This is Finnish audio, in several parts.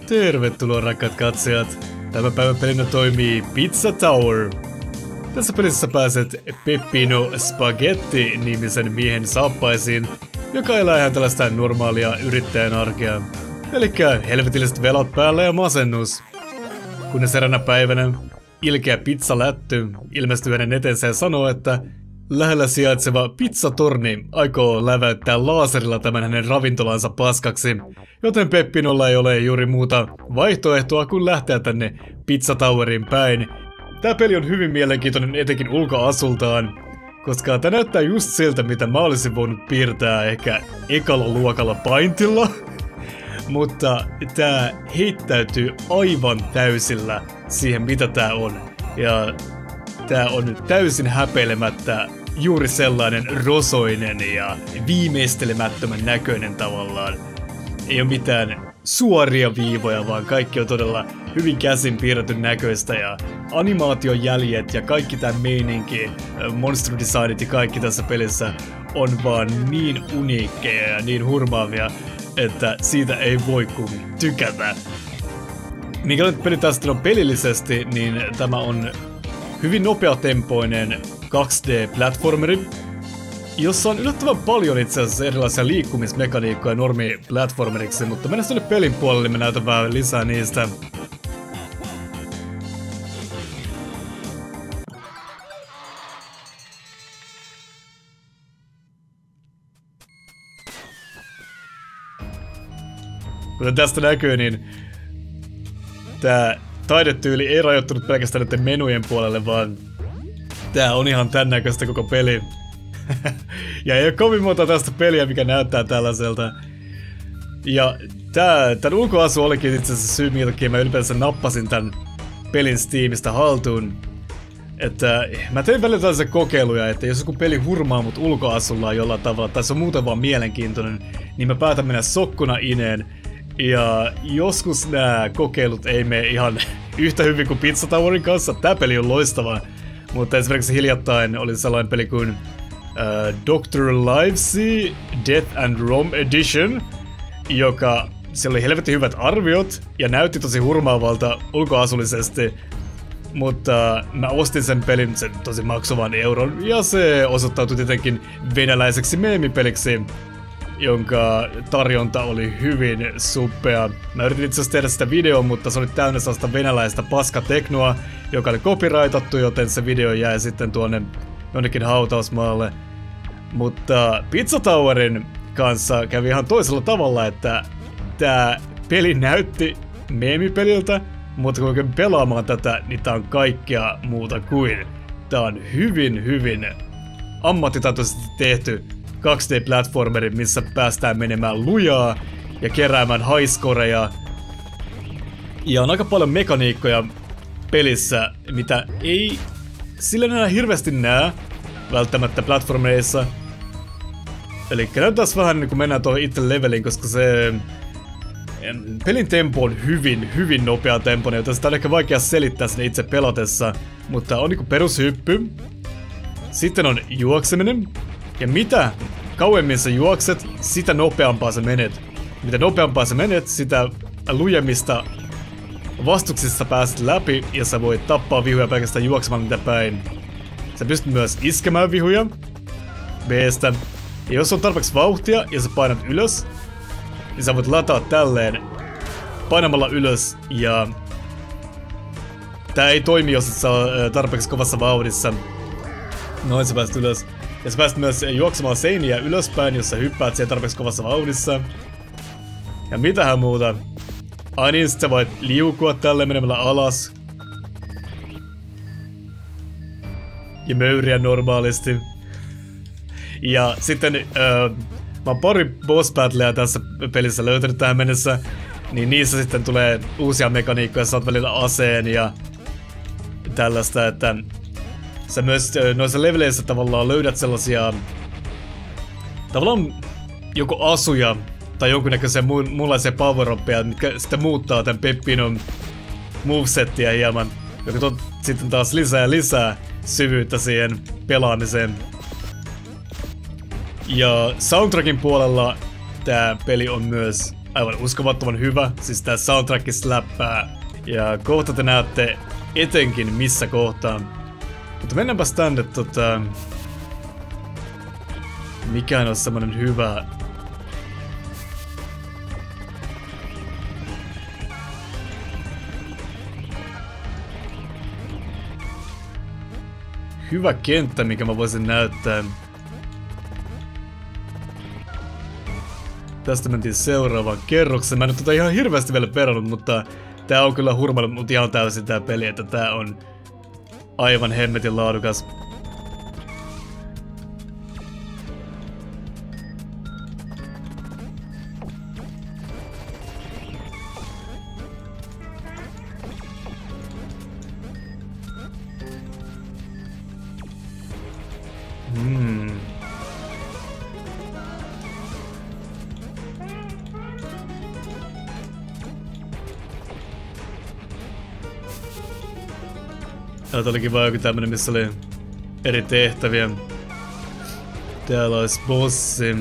Tervetuloa rakkaat katsojat. Tämän päivän pelinä toimii Pizza Tower. Tässä pelissä pääset Peppino Spaghetti-nimisen miehen saappaisiin, joka elää ihan tällaista normaalia yrittäjän arkea. Elikkä helvetilliset velat päällä ja masennus. Kunnes eräänä päivänä ilkeä pizzalätty ilmestyy hänen eteensä ja sanoo, että lähellä sijaitseva pizzatorni aikoo läväyttää laaserilla tämän hänen ravintolansa paskaksi, joten Peppinolla ei ole juuri muuta vaihtoehtoa kuin lähteä tänne Pizza Toweriin päin. Tää peli on hyvin mielenkiintoinen etenkin ulkoasultaan, koska tää näyttää just siltä, mitä mä olisin voinut piirtää ehkä ekalla luokalla Paintilla. Mutta tää heittäytyy aivan täysillä siihen, mitä tää on. Ja tää on täysin häpeilemättä juuri sellainen rosoinen ja viimeistelemättömän näköinen tavallaan. Ei ole mitään suoria viivoja, vaan kaikki on todella hyvin käsin piirretyn näköistä ja animaatiojäljet ja kaikki tää meininki, monster designit ja kaikki tässä pelissä on vaan niin uniikkeja ja niin hurmaavia, että siitä ei voi kuin tykätä. Mikä nyt peli tästä on pelillisesti, niin tämä on hyvin nopeatempoinen 2D-platformeri, jossa on yllättävän paljon itse asiassa erilaisia liikkumismekaniikkoja normi-platformeriksi, mutta mennään tuonne pelin puolelle, me näytän vähän lisää niistä. Kuten tästä näkyy, niin tää taidetyyli ei rajoittunut pelkästään näiden menujen puolelle, vaan tää on ihan tän näköistä koko peli. Ja ei ole kovin monta tästä peliä, mikä näyttää tällaiselta. Ja tän ulkoasu olikin itse asiassa syy, minkä takia mä ylipäänsä nappasin tän pelin Steamista haltuun. Että mä tein välillä tällaisia kokeiluja, että jos joku peli hurmaa mut ulkoasullaan jollain tavalla, tai se on muuten vaan mielenkiintoinen, niin mä päätän mennä sokkona ineen. Ja joskus nämä kokeilut ei mene ihan yhtä hyvin kuin Pizza Towerin kanssa. Tää peli on loistava. Mutta esimerkiksi hiljattain oli sellainen peli kuin Dr. Livesey Death and Rome Edition, joka siellä oli helvetin hyvät arviot ja näytti tosi hurmaavalta ulkoasullisesti. Mutta mä ostin sen pelin, sen tosi maksavan euron, ja se osoittautui tietenkin venäläiseksi meemipeliksi, jonka tarjonta oli hyvin suppea. Mä yritin itse asiassa tehdä sitä videoa, mutta se oli täynnä sellaista venäläistä paskateknoa, joka oli copyrightattu, joten se video jäi sitten tuonne jonnekin hautausmaalle. Mutta Pizza Towerin kanssa kävi ihan toisella tavalla, että tää peli näytti meemipeliltä, mutta kun oikein pelaamaan tätä, niin tää on kaikkea muuta kuin. Tää on hyvin ammattitaitoisesti tehty 2D-platformeri, missä päästään menemään lujaa ja keräämään highscoreja. Ja on aika paljon mekaniikkoja pelissä, mitä ei sillä enää hirveästi näe välttämättä platformeissa. Eli näytetään vähän niin kuin mennään tuohon itse leveliin, koska se pelin tempo on hyvin nopea tempoinen, joten sitä on ehkä vaikea selittää sinne itse pelatessa. Mutta on niinku perushyppy. Sitten on juokseminen. Ja mitä kauemmin sä juokset, sitä nopeampaa sä menet. Mitä nopeampaa sä menet, sitä lujemmista vastuksista pääset läpi ja sä voit tappaa vihuja pelkästään juoksemalla niitä päin. Sä pystyt myös iskemään vihuja B-stä. Ja jos on tarpeeksi vauhtia ja sä painat ylös, niin sä voit lataa tälleen painamalla ylös ja tää ei toimi, jos et sä ole tarpeeksi kovassa vauhdissa. Noin sä pääset ylös. Ja sä pääset myös juoksemaan seiniä ylöspäin, jos sä hyppäät siihen tarpeeksi kovassa vauhdissa. Ja mitähän muuta. Ai niin, sit sä voit liukua tälleen menemällä alas. Ja möyriä normaalisti. Ja sitten mä oon pari boss battleja tässä pelissä löytänyt tähän mennessä. Niin niissä sitten tulee uusia mekaniikkoja, saat välillä aseen ja tällaista, että sä myös noissa leveleissä tavallaan löydät sellaisia tavallaan joko asuja tai jonkunnäköisiä muunlaisia power-uppeja, mitkä sitten muuttaa tämän Peppinon movesettiä hieman, joka tuo sitten taas lisää syvyyttä siihen pelaamiseen. Ja soundtrackin puolella tää peli on myös aivan uskomattoman hyvä. Siis tää soundtrack läppää. Ja kohta te näette etenkin missä kohtaa. Mutta mennäänpäs tänne mikään on semmonen hyvä. Hyvä kenttä, mikä mä voisin näyttää. Tästä mentiin seuraavaan kerrokseen. Mä en nyt ihan hirveästi vielä perannut, mutta tää on kyllä hurmannut mut ihan täysin tää peli, että tää on aivan hemmetin laadukas. Täältä oli kiva joku tämmönen, missä oli eri tehtäviä. Täällä olisi bossi.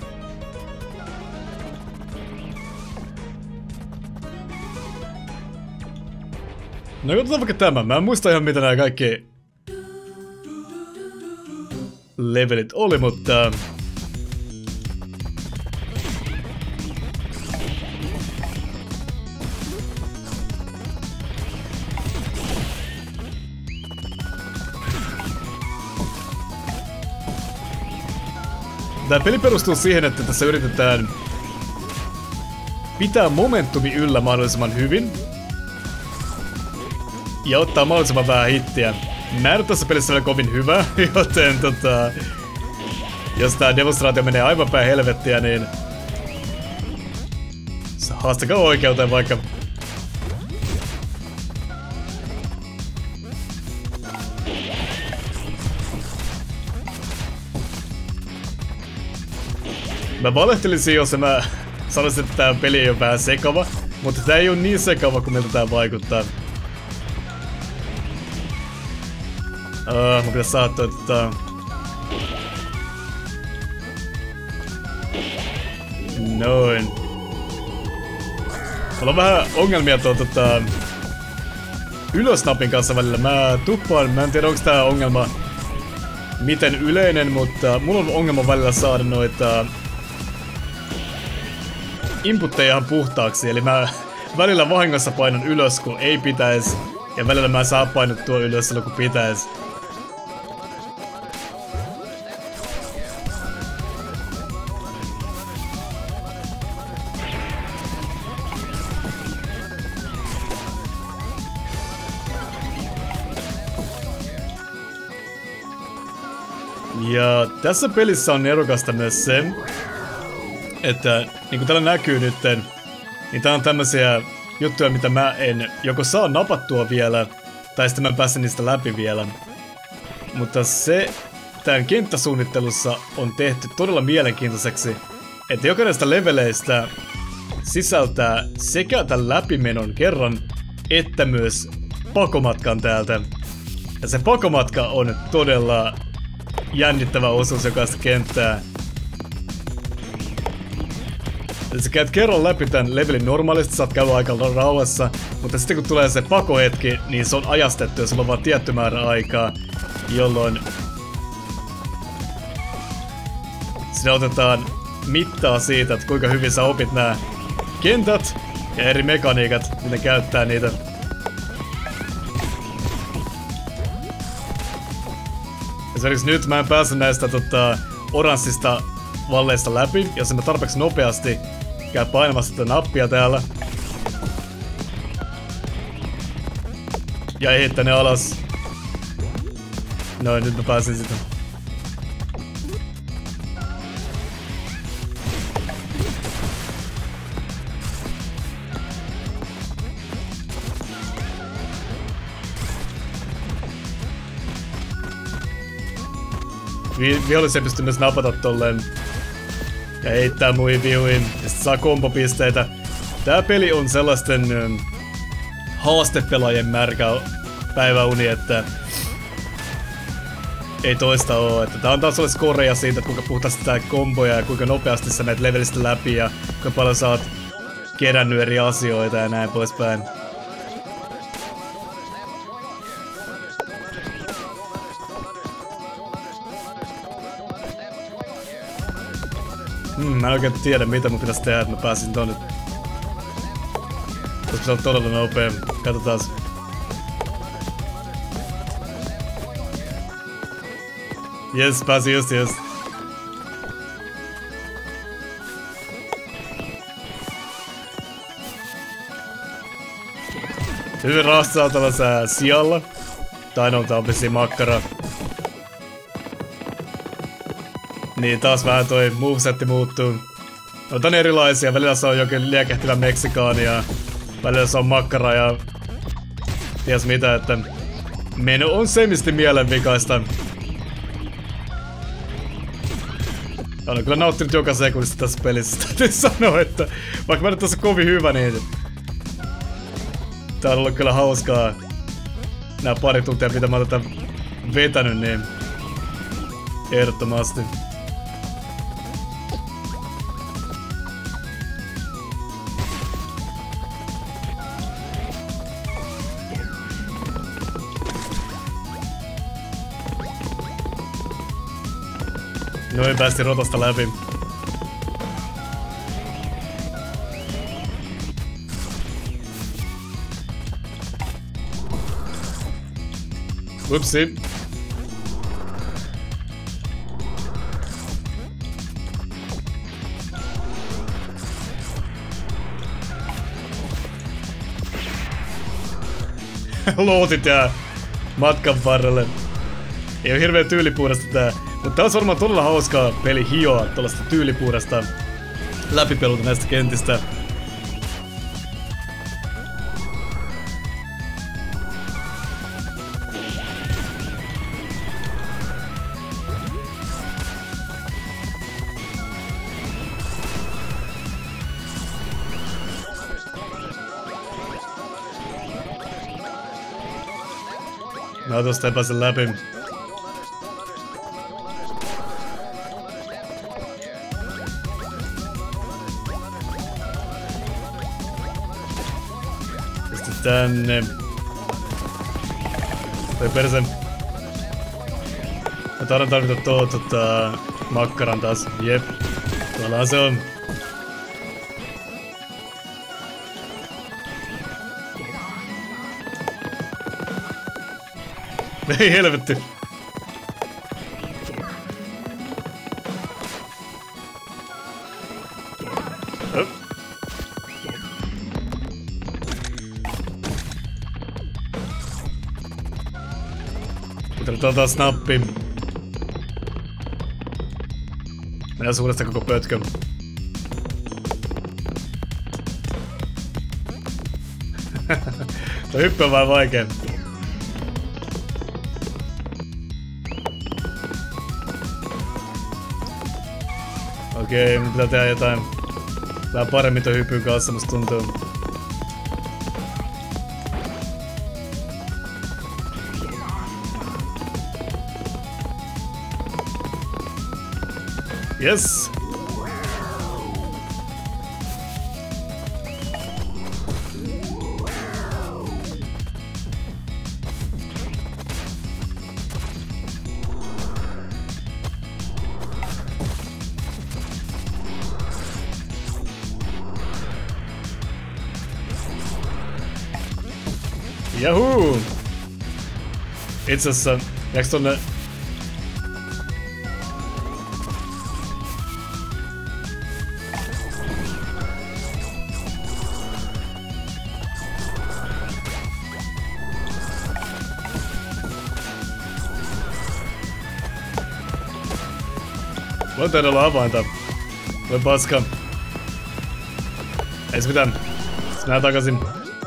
No katsotaan vaikka tämä. Mä en muista ihan mitä nämä kaikki levelit oli, mutta tää peli perustuu siihen, että tässä yritetään pitää momentumi yllä mahdollisimman hyvin ja ottaa mahdollisimman vähän hittiä. Mä en ole tässä pelissä vielä kovin hyvä, joten jos tää demonstraatio menee aivan päin helvettiä, niin haastakaa oikeuteen vaikka. Mä valehtelisin, jos mä sanoisin, että tää peli ei ole vähän sekava, mutta tää ei ole niin sekava kuin miltä tää vaikuttaa. Mun pitäis saada noin. Mulla on vähän ongelmia ylösnapin kanssa välillä. Mä tuppaan, mä en tiedä onko tää ongelma miten yleinen, mutta mulla on ongelma välillä saada noita inputteja ihan puhtaaksi, eli mä välillä vahingossa painan ylös kun ei pitäis, ja välillä mä saan painottua ylös silloin kun pitäis. Ja tässä pelissä on nerokasta myös se, että niin kuin täällä näkyy nytten, niin tää on tämmösiä juttuja, mitä mä en joko saa napattua vielä, tai sitten mä pääsen niistä läpi vielä. Mutta se tämän kenttäsuunnittelussa on tehty todella mielenkiintoiseksi, että jokaisesta leveleistä sisältää sekä tämän läpimenon kerran, että myös pakomatkan täältä. Ja se pakomatka on todella jännittävä osuus jokaista kenttää. Eli sä käyt kerran läpi tän levelin normaalisti, saat käydä aika rauhassa, mutta sitten kun tulee se pakohetki, niin se on ajastettu ja sulla on vaan tietty määrä aikaa, jolloin siinä otetaan mittaa siitä, että kuinka hyvin sä opit nämä kentät ja eri mekaniikat, miten käyttää niitä. Esimerkiksi nyt mä en pääse näistä oranssista valleista läpi, jos mä tarpeeksi nopeasti käy painamassa tätä nappia täällä. Ja heittää ne alas. Noin, nyt mä pääsin sitä. Vihollisia pystyy myös napata tolleen ja heittää muihin vihuihin ja sit saa kombopisteitä. Tää peli on sellaisten haastepelaajien märkä päiväuni, että ei toista oo. Että tää antaa sulle skoreja siitä, että kuinka puhtaasti tää komboja ja kuinka nopeasti sä menet levelistä läpi ja kuinka paljon sä oot kerännyt eri asioita ja näin poispäin. Mä en oikein tiedä mitä mun pitäisi tehdä, että mä pääsin tonne. Tuossa pitää olla todella nopea. Katsotaan. Jes, pääsin just. Hyvin rassaa tällaisella sijalla. Tai no, tää on vissiin makkara. Niin taas vähän toi movesetti muuttuu. Noita on erilaisia, välillä se on jokin liekehtivä meksikaani ja välillä se on makkara ja ties mitä, että menu on semisti mielenvikaista. Olen kyllä nauttinut joka sekunnista tässä pelissä, täytyy sanoa, että vaikka mä nyt tässä kovin hyvä, niin tää on ollut kyllä hauskaa. Nää pari tuntia mitä mä oon tätä vetänyt, niin ehdottomasti. Noin päästiin rotasta läpi. Upsi. Luotit jää matkan varrelle. Ei oo hirveen tyylipuhdasta tää. Mutta tää on varmaan todella hauskaa peli hioa tällaista tyylipuhdasta läpipelulta näistä kentistä. Mä tosta ei pääse läpi. Tänne. Toi perse. Mä taidan tarvita makkaran taas. Jep. Tuolla se on. Ei helvetti. Otetaan taas snappi. Mennään suuresta koko pötkö. Tuo hyppy on vähän vaikea. Okei, mun pitää tehdä jotain vähän paremmin tuon hypyn kanssa, musta tuntuu. Yes! Jahuu! Itse asiassa, jääks tonne... Voi tehdä olla avainta. Voi paska. Ei se mitään. Mennään takaisin.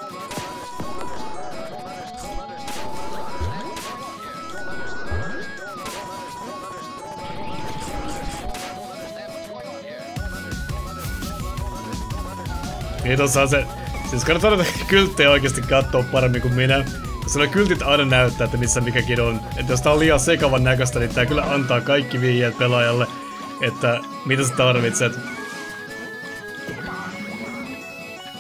Niin tossa on se... Siis kannattaa näitä kylttejä oikeesti kattoo paremmin kuin minä. Koska ne kyltit aina näyttää, että missä mikäkin on. Että jos tää on liian sekavan näköistä, niin tää kyllä antaa kaikki vihjeet pelaajalle. Että mitä sä tarvitset.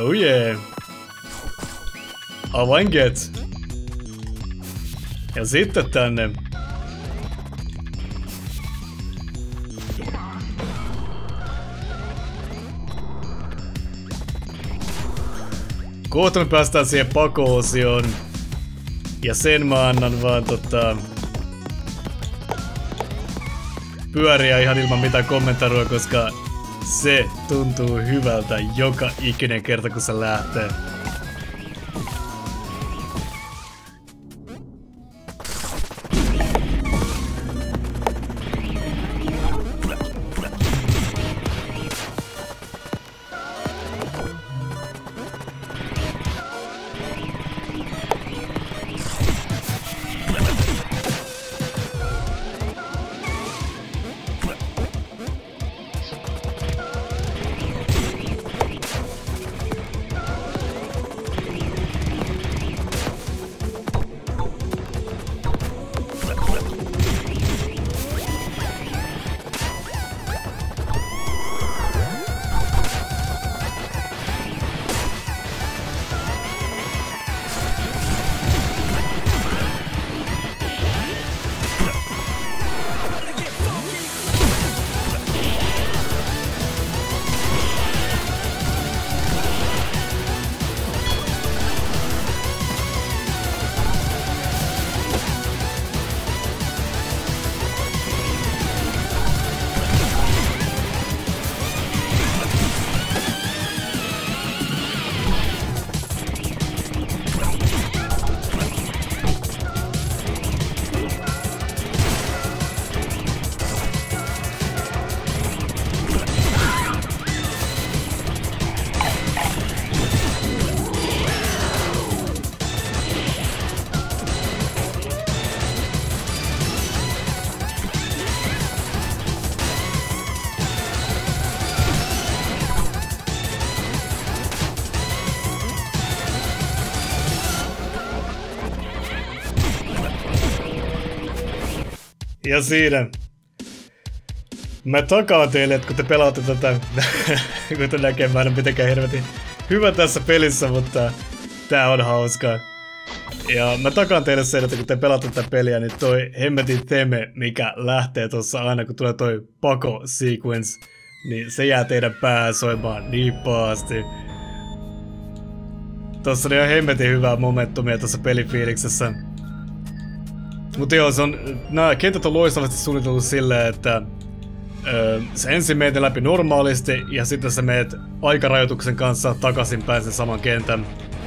Oh yeah. Avainketju. Ja sitten tänne. Kohta me päästään siihen pako-osioon. Ja sen mä annan vaan pyöriä ihan ilman mitään kommentarua, koska se tuntuu hyvältä joka ikinen kerta kun se lähtee. Ja siinä. Mä takaan teille, että kun te pelaatte tätä, kuten näkee, mä en ole mitenkään helvetin hyvä tässä pelissä, mutta tää on hauskaa. Ja mä takaan teille sen, että kun te pelaatte tätä peliä, niin toi hemmetin teme, mikä lähtee tossa aina kun tulee toi pako sequence, niin se jää teidän päähän soimaan niin pahasti. Tossa on ihan hemmetin hyvää momentumia tossa pelifiiliksessä. Mutta joo, nämä kentät on loistavasti suunniteltu silleen, että sä ensin meet läpi normaalisti ja sitten sä meet aikarajoituksen kanssa takaisinpäin sen saman kentän.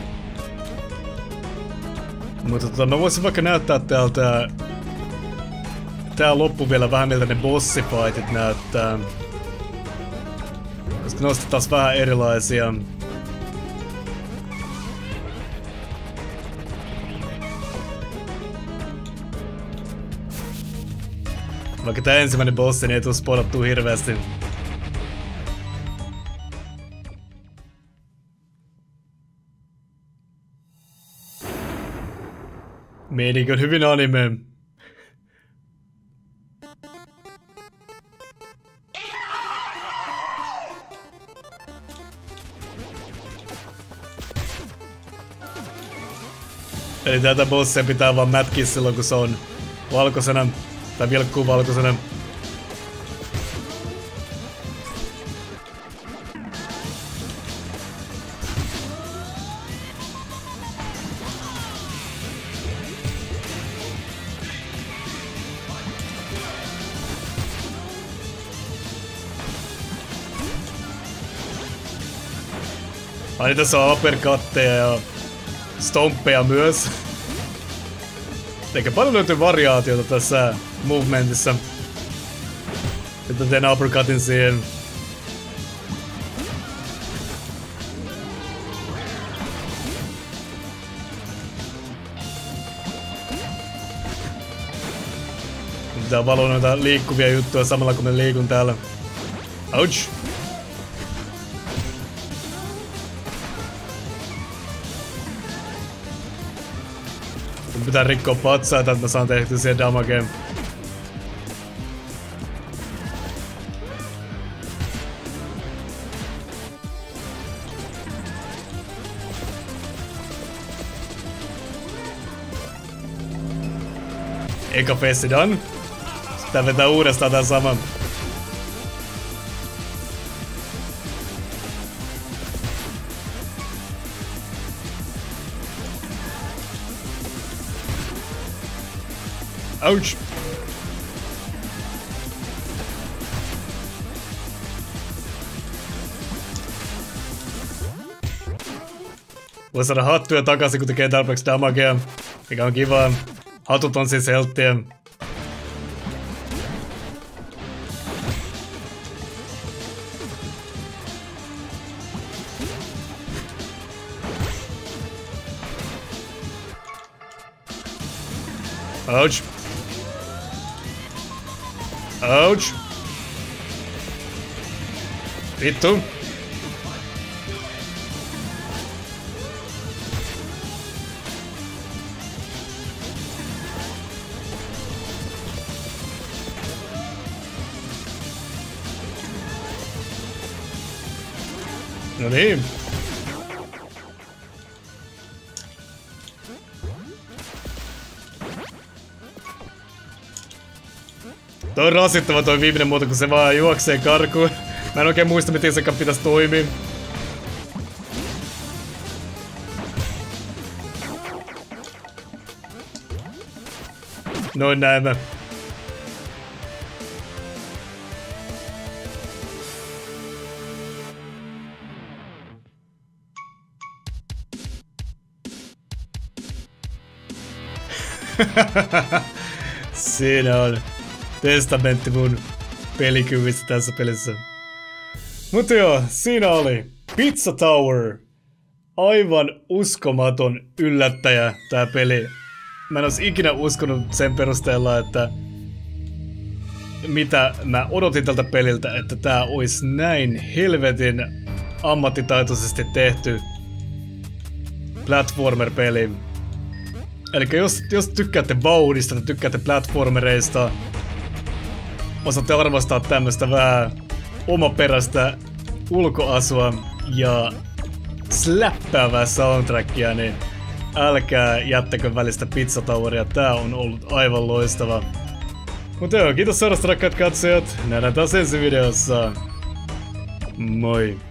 Mutta mä voisin vaikka näyttää täältä tää loppu vielä vähän miltä ne bossifightit näyttää. Koska ne on taas vähän erilaisia. Vaikka tää ensimmäinen bossi niin ei tuu spoilattua hirveästi. Meininki on hyvin anime. Eli tätä bossia pitää vaan mätkiä silloin kun se on valkoisena. Tai vilkkuu valkoisena. Ai tässä on uppercutteja ja stomppeja myös. Eikä paljon löytyy variaatiota tässä movementissa. Sitten teen uppercutin siihen. Pitää valoa noita liikkuvia juttuja samalla kun mä liikun täällä. Ouch! Pitää rikkoa patsaita, että mä saan tehtyä siihen damageen. Eka fessi done. Sitten vetää uudestaan tän saman. Ouch! Voi saada hattuja takaisin, kun tekee tarpeeksi damagea, mikä on kivaa. Hatut on siis helttiä. Ouch. Ouch. Vittu. No niin. Toi on rasittava toi viimeinen muoto, kun se vaan juoksee karkuun. Mä en oikein muista, miten sekaan pitäisi toimia. Noin näemme. Siinä on testamentti mun pelikyvistä tässä pelissä. Mutta joo, siinä oli Pizza Tower. Aivan uskomaton yllättäjä tää peli. Mä en ois ikinä uskonut sen perusteella, että mitä mä odotin tältä peliltä, että tää ois näin helvetin ammattitaitoisesti tehty platformer-peli. Eli jos tykkäätte vauhdista tai tykkäätte platformereista, osaatte arvostaa tämmöstä vähän omaperäistä ulkoasua ja släppäävää soundtrackia, niin älkää jättäkö välistä Pizza Toweria, tää on ollut aivan loistava. Mutta joo, kiitos seurasta rakkaat katsojat, nähdään taas ensi videossa. Moi!